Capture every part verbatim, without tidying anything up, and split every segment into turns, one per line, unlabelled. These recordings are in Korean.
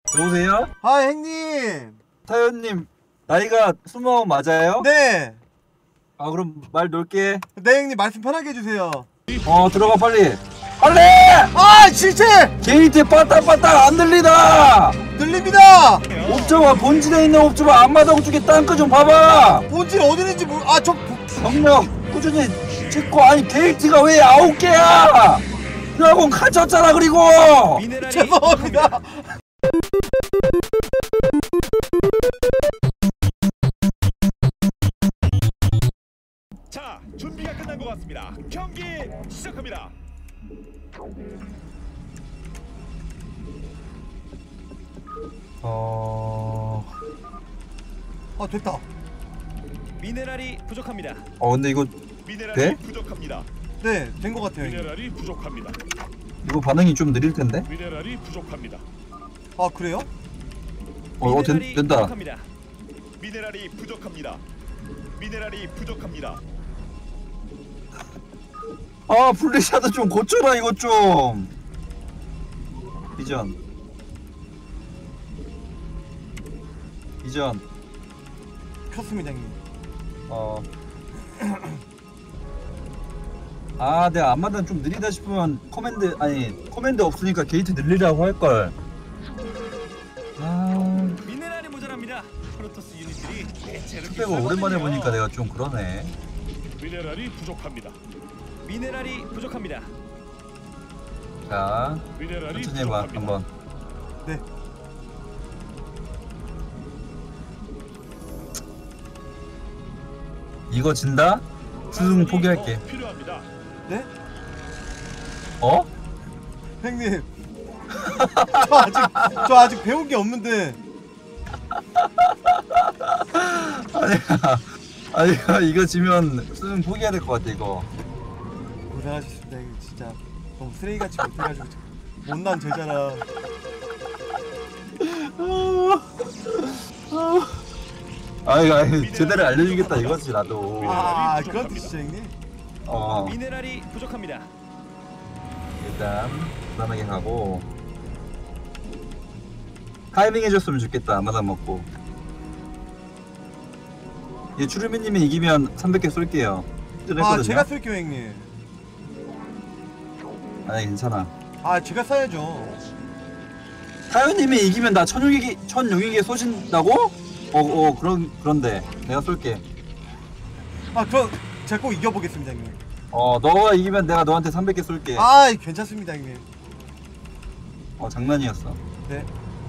여보세요?
아 형님.
타연님 나이가 스무 맞아요?
네.
아 그럼 말 놓을게.
네 형님 말씀 편하게 해주세요.
어 들어가 빨리 빨리!
아 실체!
게이트 빠딱빠딱 안 들리다!
들립니다.
옵저버 본진에 있는 옵저버 앞마당 쪽에 땅크 좀 봐봐.
본질 어디 있는지 모르... 아저
경력 꾸준히 찍고. 아니 게이트가 왜 아홉 개야? 드라곤 갇혔잖아. 그리고
죄송합니다.
자, 준비가 끝난 것 같습니다. 경기 시작합니다.
어...
아 됐다.
미네랄이 부족합니다.
어 근데 이거
미네랄이
돼?
부족합니다.
네 된 것 같아요 형님.
미네랄이 부족합니다.
이거 반응이 좀 느릴 텐데?
미네랄이 부족합니다.
아 그래요?
어, 어 된, 된다.
부족합니다. 미네랄이 부족합니다. 미네랄이 부족합니다.
아 플래시하드 좀 고쳐라 이것 좀. 비전 비전
켰습니다 형님.
어. 아 내가 앞마당 좀 느리다 싶으면 커맨드 아니 커맨드 없으니까 게이트 늘리라고 할걸. 아
미네랄이 모자랍니다. 프로토스 유닛들이 대체로
빼고 오랜만에 보니까 내가 좀 그러네.
미네랄이 부족합니다. 미네랄이 부족합니다.
자
미네랄이
천천히 해봐
부족합니다.
한번.
네.
이거 진다? 수능 포기할게.
필요합니다.
네?
어?
형님. 저 아직 저 아직 배운 게 없는데.
아니야 아니 이거 지면 수능 포기해야 될 것 같아 이거.
고생하셨습니다 형님. 진짜 너무 쓰레기같이 못해가지고 못난 제자라.
아이 아이 제대로 알려주겠다 이거지 나도.
아 그런 뜻이죠 형님?
어
미네랄이 부족합니다.
일단 무난하게 가고 타이밍 해줬으면 좋겠다. 아마다 먹고 얘 추르미님이 이기면 삼백 개 쏠게요.
아 제가 쏠게요 형님.
아니 괜찮아.
아 제가 쏴야죠.
타요님이 이기면 나 천육백 개 천육백 개 쏘신다고? 어어 그런 그런데 내가 쏠게.
아 그럼 제가 꼭 이겨보겠습니다 형님.
어 너가 이기면 내가 너한테 삼백 개 쏠게.
아 괜찮습니다 형님.
어 장난이었어.
네.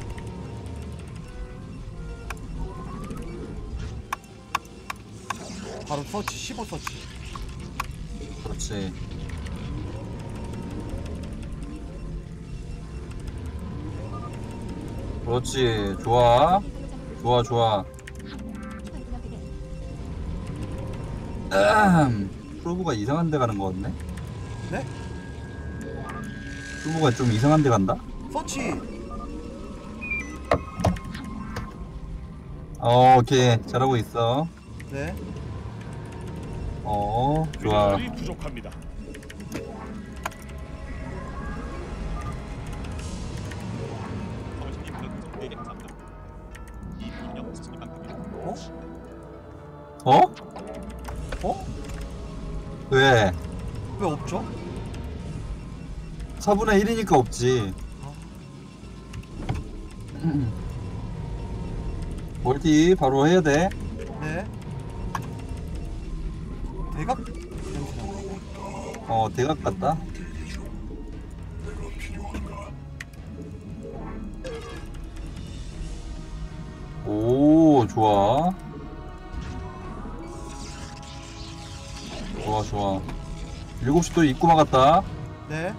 바로 서치 십오 서치.
그렇지. 그렇지 좋아 좋아 좋아. 음, 프로브가 이상한 데 가는 거 같네.
네?
프로브가 좀 이상한 데 간다?
서치.
어 오케이 잘하고 있어.
네.
어 좋아.
미네랄이 부족합니다.
어?
어?
어?
왜?
왜 없죠?
사분의 일이니까 없지. 멀티 바로 해야 돼.
네. 대각 냄새나.
어 대각 같다. 오 좋아 좋아 좋아. 일곱 시 또 입구 막았다.
네.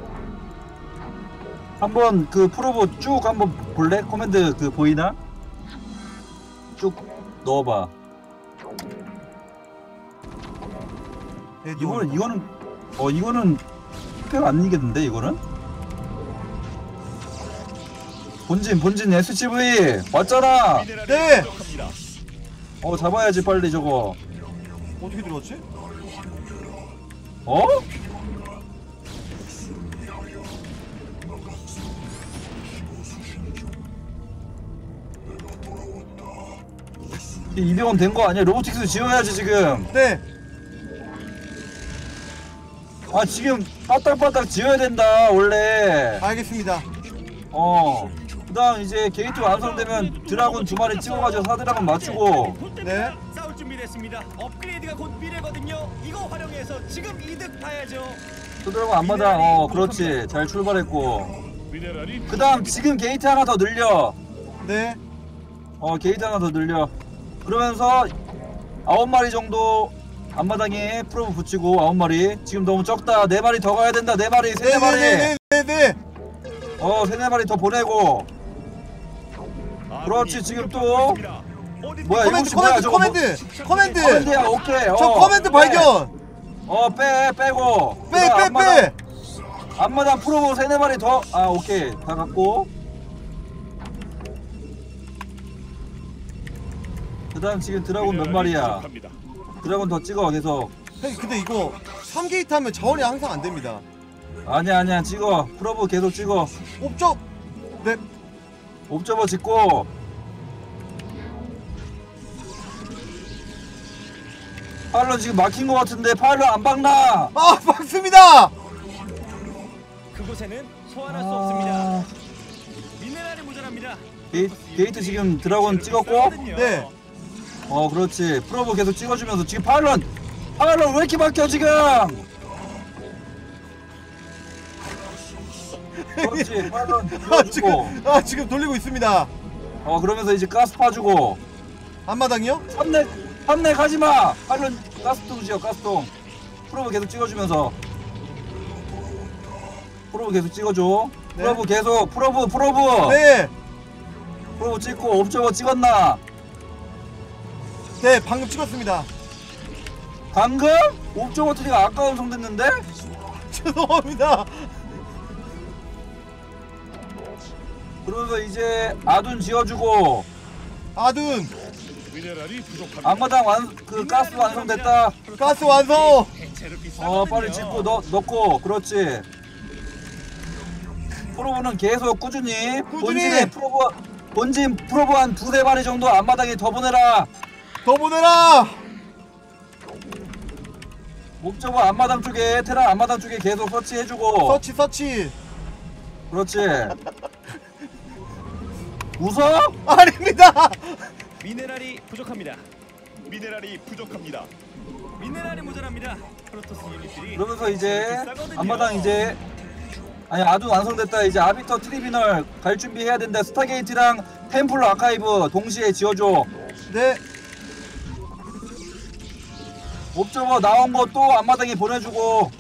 한번 그 프로보 쭉 한번 볼래? 코맨드 그 보이나? 쭉 넣어봐.
네
이거는 이거는 어 이거는 특별 안 이겠는데 이거는? 본진 본진 에스씨브이 왔잖아.
네!
어 잡아야지 빨리 저거.
어떻게 들어갔지?
어? 이백 원 된 거 아니야? 로보틱스 지어야지 지금.
네.
아 지금 빠딱빠딱 지어야 된다 원래.
알겠습니다.
어. 그다음 이제 게이트 완성되면 드라군 두 마리 찍어가지고 사드라군 맞추고.
네.
싸울 준비됐습니다. 업그레이드가 곧 미래거든요. 이거 활용해서 지금 이득 봐야죠.
사드라군 앞마당. 어 그렇지. 잘 출발했고.
미네랄이
그다음 지금 게이트 하나 더 늘려.
네.
어 게이트 하나 더 늘려. 그러면서 아홉 마리 정도 앞마당에 프로브 붙이고 아홉 마리. 지금 너무 적다. 네 마리 더 가야 된다. 네 마리, 세네 마리.
네네네네.
어 세네 마리 더 보내고. 그렇지 지금 또 뭐야
커맨드
이것이 뭐야
커맨드
저거 뭐-
커맨드 커맨드.
커맨드야 오케이.
저
어,
커맨드
빼.
발견.
어 빼 빼고.
빼
그다음
빼
앞마당,
빼.
앞마당 프로보 세네 마리 더. 아 오케이 다 갖고. 그다음 지금 드라군 몇 마리야? 드라군 더 찍어 계속.
형님 근데 이거 삼 게이트 하면 자원이 항상 안 됩니다.
아니야 아니야 찍어. 프로보 계속 찍어.
옵적. 네.
옵저버 짓고. 파일럿 지금 막힌 거 같은데 파일럿 안 박나?
아 맞습니다.
그곳에는 소환할 수
아,
없습니다. 미네랄이 모자랍니다.
게이, 게이트 지금 드라곤 찍었고.
네.
어 그렇지. 프로보 계속 찍어주면서 지금 파일럿 파일럿 왜 이렇게 막혀 지금? 그렇지. 파일럿
아
찍어주고.
지금 아 지금 돌리고 있습니다.
어 그러면서 이제 가스 파주고.
앞마당이요?
삼내 삼내 가지마. 파일럿 가스통 지어 가스통. 프로보 계속 찍어주면서. 프로보 계속 찍어줘.
네.
프로보 계속 프로보 프로보.
네.
프로보 찍고 옵저버 찍었나?
네 방금 찍었습니다.
방금? 옵저버 트리가 아까 완성됐는데?
죄송합니다.
그러면서 이제 아둔 지어주고.
아둔
미네랄이 부족합니다.
앞마당 완, 그 가스 완성됐다.
가스 완성.
대체로
어
비싸거든요.
빨리 짓고 넣, 넣고. 그렇지. 프로브는 계속 꾸준히,
꾸준히!
본진에 프로브 본진 프로브 한 두세 마리 정도 앞마당에 더 보내라.
더 보내라.
목적어 앞마당 쪽에 테란 앞마당 쪽에 계속 서치해주고.
서치 서치.
그렇지. 웃어?
아닙니다.
미네랄이 부족합니다. 미네랄이 부족합니다. 미네랄이 모자랍니다. 프로토스 유닛들이
그러면서 이제
비싸거든요.
앞마당 이제 아니 아둔 완성됐다. 이제 아비터 트리비널 갈 준비해야 된다. 스타게이트랑 템플러 아카이브 동시에 지어줘.
네.
옵저버 나온 거 또 앞마당에 보내주고.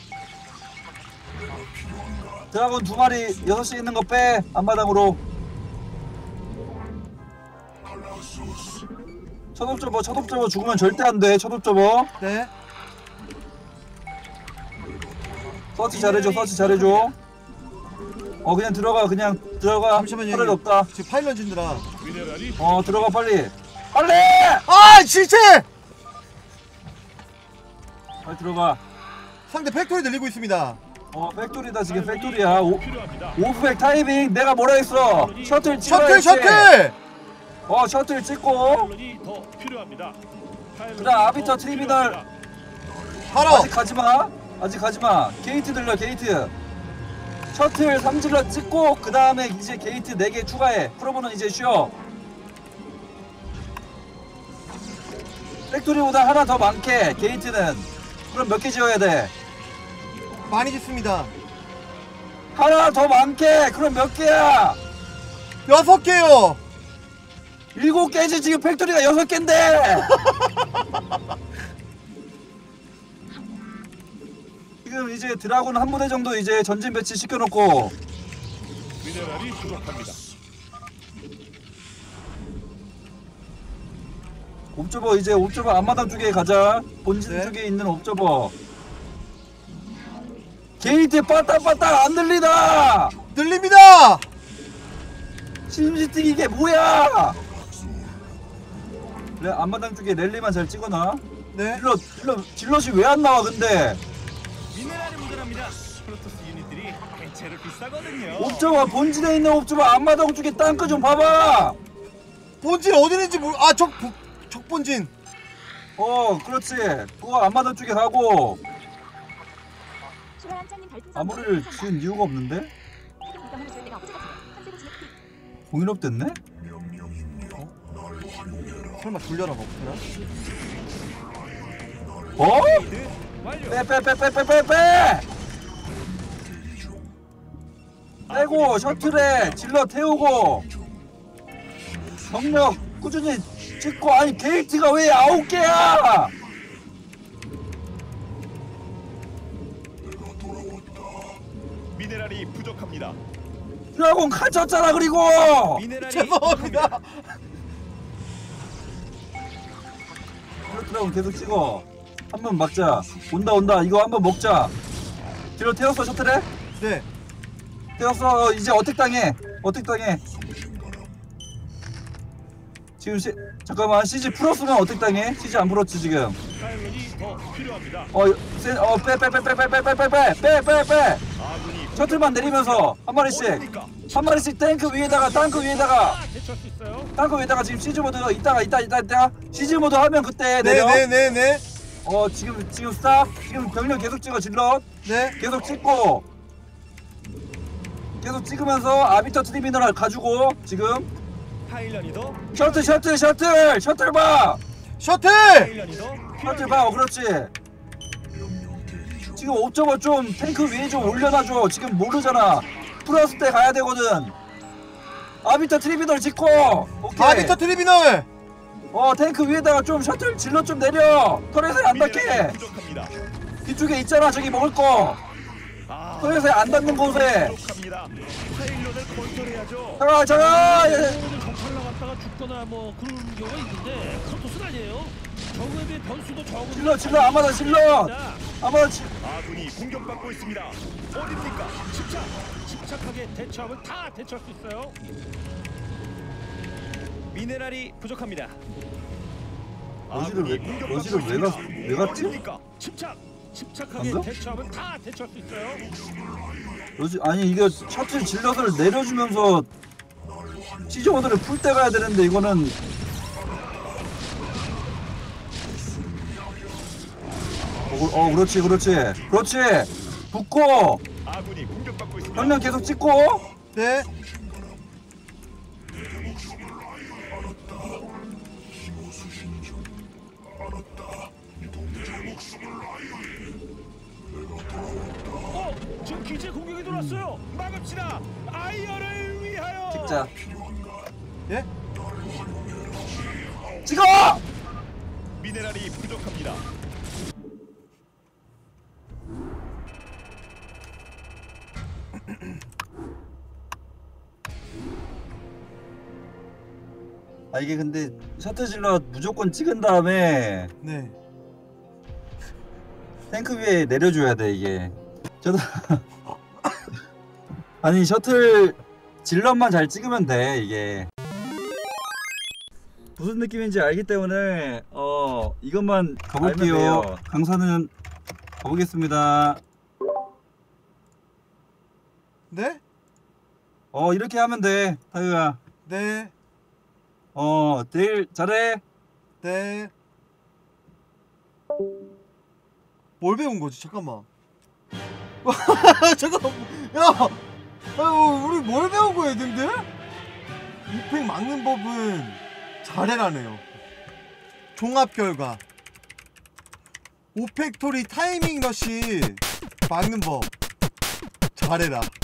드라곤 두 마리 여섯 시 있는 거 빼. 앞마당으로. 첫 옵저버 첫 옵저버 죽으면 절대 안돼. 첫 옵저버
네.
서치 잘해줘. 서치 잘해줘. 어 그냥 들어가. 그냥 들어가.
잠시만요.
할 일 없다.
지금 파일럿 진드라.
미네랄이
어 들어가 빨리. 빨리.
아 실체.
빨리 들어가.
상대 팩토리 늘리고 있습니다.
어 팩토리다 지금 팩토리야. 오,
필요합니다.
오프백 타이밍 내가 뭐라 했어. 셔틀
셔틀
찍어야지.
셔틀.
어 셔틀 찍고.
파일럿이 더 필요합니다.
그다음 아비터 트리비널.
하러.
아직 가지마. 아직 가지마. 게이트 들려 게이트. 셔틀 삼질러 찍고 그 다음에 이제 게이트 네 개 추가해. 프로보는 이제 쉬어. 팩토리보다 하나 더 많게 게이트는. 그럼 몇 개 지어야 돼?
많이 짓습니다.
하나 더 많게. 그럼 몇 개야?
여섯 개요.
일곱 개지. 지금 팩토리가 여섯 개인데. 지금 이제 드라군 한 부대 정도 이제 전진 배치 시켜놓고.
미네랄이 부족합니다.
옵저버 이제 옵저버 앞마당 쪽에 가자. 본진
네.
쪽에 있는 옵저버. 게이트 빠딱빠딱 안 들리다.
늘립니다.
심시티 이게 뭐야? 레, 앞마당 쪽에 랠리만 잘 찍어놔.
네.
질럿 질럿 질럿이 왜 안 나와 근데?
미네랄이 모자랍니다. 프로토스 유닛들이 대체로 비싸거든요.
옵저버 본진에 있는 옵저버 앞마당 쪽에 땅크 좀 봐봐.
본질 어디 있는지 모르. 아저 척본진.
어 그렇지. 그거 앞마당 쪽에 가고 아무리를 지은 이유가 없는데? 공인업 됐네?
설마 돌려라 먹구나.
어?
완료.
빼빼빼빼빼빼빼! 빼고 셔틀에 질러 태우고 병력 꾸준히 찍고. 아니 게이트가 왜 아홉 개야?
미네랄이 부족합니다.
드라곤 갇혔잖아. 그리고
미네랄이
죄송합니다.
드라곤 계속 찍어. 한번 막자. 온다 온다. 이거 한번 먹자. 질러 태웠어 셔틀에?
네.
태웠어. 이제 어택 당해. 어택 당해. 지금 시 잠깐만 씨지 풀었으면 어택 당해. 씨지 안 풀었지 지금.
타이밍이 더 필요합니다.
어어빼빼빼빼빼빼빼빼빼빼빼빼
아군이
셔틀만 내리면서 한 마리씩
어딥니까?
한 마리씩 탱크 위에다가 탱크 위에다가
아, 대처할 수 있어요.
탱크 위에다가 지금 시즈 모드 이따가 이따 이따 이따 시즈 모드 하면 그때 내려.
네네네네.
어 지금 지금 스탑. 지금 병력 계속 찍어 질러.
네.
계속 찍고 계속 찍으면서 아비터 트리미널 가지고 지금
타일런이 더
셔틀 셔틀 셔틀 셔틀 봐.
셔틀.
타일런이 더
셔틀 봐. 어, 그렇지. 지금 오 점 오 좀 탱크 위에 좀 올려놔줘. 지금 모르잖아. 플러스 때 가야 되거든. 아비터 트리미널 짓고. 오케이.
아비터 트리비널.
어 탱크 위에다가 좀 셔틀 질러 좀 내려. 터렛에 안 닿게.
미네랄이 부족합니다.
뒤쪽에 있잖아 저기 먹을 거.
아,
터렛에 안 닿는 곳에.
부족합니다. 타일런을 컨트롤해야죠.
잠깐 잠깐. 예.
정찰 나갔다가 죽거나 뭐 그런 경우가 있는데 프로토스는 아니에요. 적에 비해 변수도 적은.
질러 질러 아마다 질러. 아마다 질.
아군이 공격받고 있습니다. 어딥니까?
침착, 침착하게 대처하면 다 대처할 수 있어요.
미네랄이 부족합니다.
러시를 왜-
아군이 공격받고
러시를 왜
있습니다.
갔- 왜 갔지?
어딥니까?
침착, 침착하게
방금?
대처하면 다 대처할 수 있어요.
로지 아니 이게 셔틀 질럿을 내려주면서 시즈 모드를 풀 때 가야 되는데 이거는. 어, 어 그렇지 그렇지 그렇지. 붙고
아군이 공격받고 있습니다.
병력 계속 찍고.
네.
어, 지금 기재 공격이 들어왔어요.
막읍시다. 아이언을 위하여.
찍자.
예?
찍어.
미네랄이 부족합니다.
아 이게 근데 셔틀 질럿 무조건 찍은 다음에
네.
탱크 위에 내려줘야 돼 이게. 저도 아니 셔틀 질럿만 잘 찍으면 돼 이게. 무슨 느낌인지 알기 때문에 어 이것만 가볼게요. 강사는 가보겠습니다.
네?
어 이렇게 하면 돼 타유야.
네.
어 내일 잘해.
네. 뭘 배운 거지? 잠깐만. 잠깐만. 야, 아유, 우리 뭘 배운 거야, 애들들? 이펙 막는 법은 잘해라네요. 종합 결과. 오팩토리 타이밍 러시 막는 법 잘해라.